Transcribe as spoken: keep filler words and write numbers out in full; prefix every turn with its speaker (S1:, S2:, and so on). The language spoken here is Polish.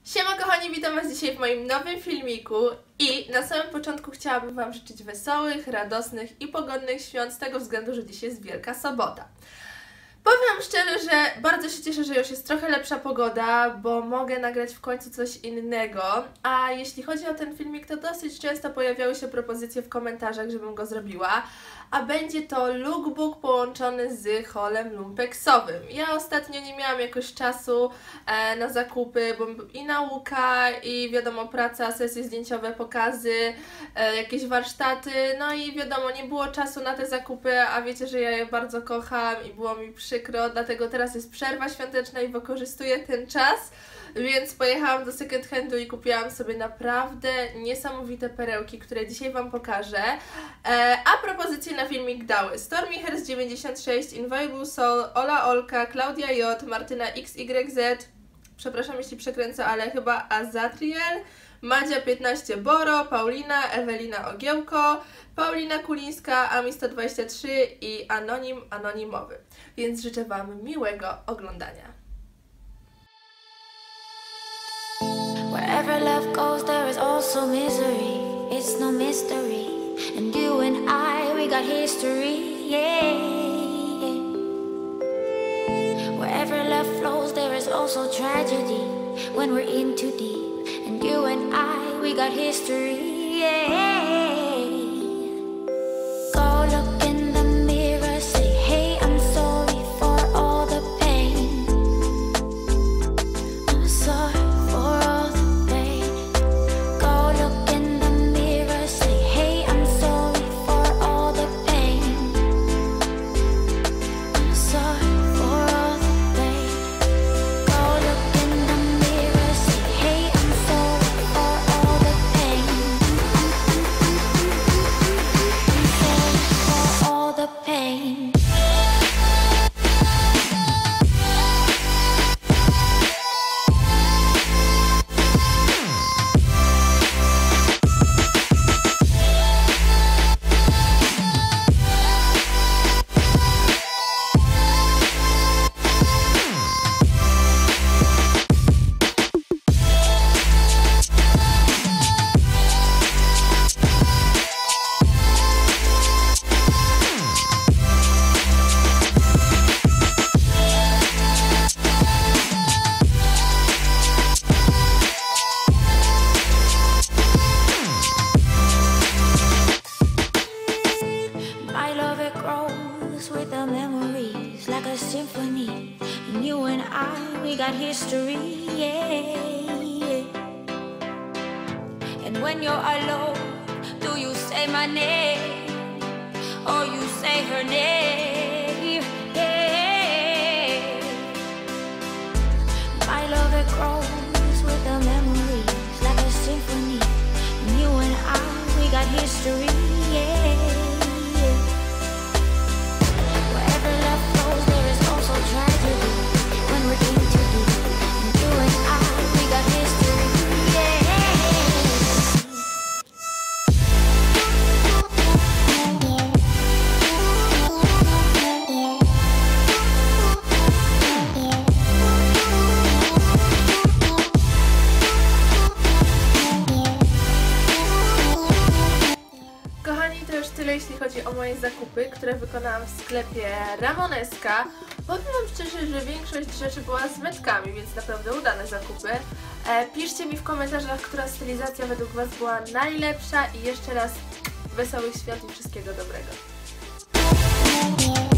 S1: Siema kochani, witam was dzisiaj w moim nowym filmiku i na samym początku chciałabym wam życzyć wesołych, radosnych i pogodnych świąt z tego względu, że dziś jest Wielka Sobota. Powiem wam szczerze, że bardzo się cieszę, że już jest trochę lepsza pogoda, bo mogę nagrać w końcu coś innego, a jeśli chodzi o ten filmik, to dosyć często pojawiały się propozycje w komentarzach, żebym go zrobiła, a będzie to lookbook połączony z haulem lumpeksowym. Ja ostatnio nie miałam jakoś czasu e, na zakupy, bo i nauka, i wiadomo praca, sesje zdjęciowe, pokazy, e, jakieś warsztaty, no i wiadomo, nie było czasu na te zakupy, a wiecie, że ja je bardzo kocham i było mi przykro, dlatego teraz jest przerwa świąteczna i wykorzystuję ten czas, więc pojechałam do second handu i kupiłam sobie naprawdę niesamowite perełki, które dzisiaj wam pokażę. E, a propozycje na filmik dały Stormy Hers dziewięćdziesiąt sześć, Inviolable Soul, Ola Olka, Klaudia J, Martyna X Y Z, przepraszam jeśli przekręcę, ale chyba Azatriel, Madzia piętnaście Boro, Paulina, Ewelina Ogiełko, Paulina Kulińska, Ami sto dwadzieścia trzy i Anonim Anonimowy. Więc życzę wam miłego oglądania.
S2: Wherever love goes, there is also misery. It's no mystery. And you and I, we got history, yeah. Wherever love flows, there is also tragedy. When we're in too deep. And you and I, we got history, yeah. Go look in the mirror, say, hey, I'm sorry for all the pain. I'm sorry. We got history, yeah. And when you're alone, do you say my name or you say her name? Yeah. My love, it grows with the memories like a symphony. And you and I, we got history, yeah. Wherever love flows, there is also tragedy. When we're in too deep, and you and I, we got history, yeah.
S1: Kochani, to już tyle jeśli chodzi o moje zakupy, które wykonałam w sklepie Ramoneska. Powiem wam szczerze, że większość rzeczy była z metkami, więc naprawdę udane zakupy. E, piszcie mi w komentarzach, która stylizacja według was była najlepsza i jeszcze raz wesołych świąt i wszystkiego dobrego.